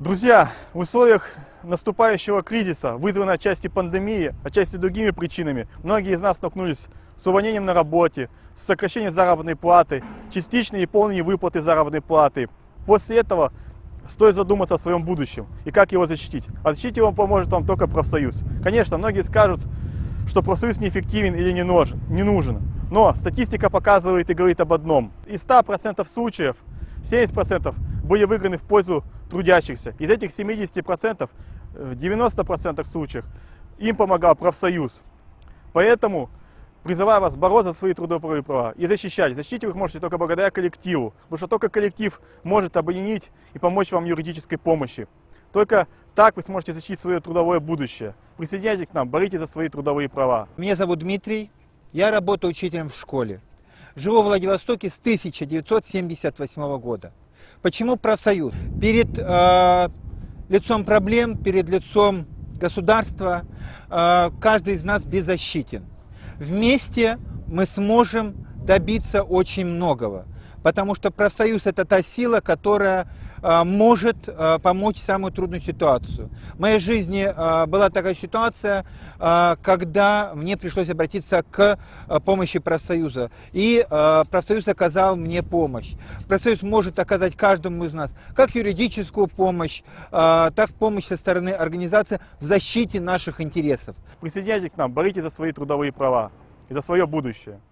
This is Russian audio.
Друзья, в условиях наступающего кризиса, вызванного отчасти пандемией, отчасти другими причинами, многие из нас столкнулись с увольнением на работе, с сокращением заработной платы, частичной и полной выплаты заработной платы. После этого стоит задуматься о своем будущем и как его защитить. А защитить его поможет вам только профсоюз. Конечно, многие скажут, что профсоюз неэффективен или не нужен. Но статистика показывает и говорит об одном. Из 100% случаев 70% были выиграны в пользу трудящихся. Из этих 70% в 90% случаев им помогал профсоюз. Поэтому призываю вас бороться за свои трудовые права и защищать. Защитить вы их можете только благодаря коллективу, потому что только коллектив может объединить и помочь вам юридической помощи. Только так вы сможете защитить свое трудовое будущее. Присоединяйтесь к нам, боритесь за свои трудовые права. Меня зовут Дмитрий, я работаю учителем в школе. Живу в Владивостоке с 1978 года. Почему профсоюз? Перед лицом проблем, перед лицом государства каждый из нас беззащитен. Вместе мы сможем добиться очень многого, потому что профсоюз – это та сила, которая может помочь в самую трудную ситуацию. В моей жизни была такая ситуация, когда мне пришлось обратиться к помощи профсоюза. И профсоюз оказал мне помощь. Профсоюз может оказать каждому из нас как юридическую помощь, так помощь со стороны организации в защите наших интересов. Присоединяйтесь к нам, боритесь за свои трудовые права и за свое будущее.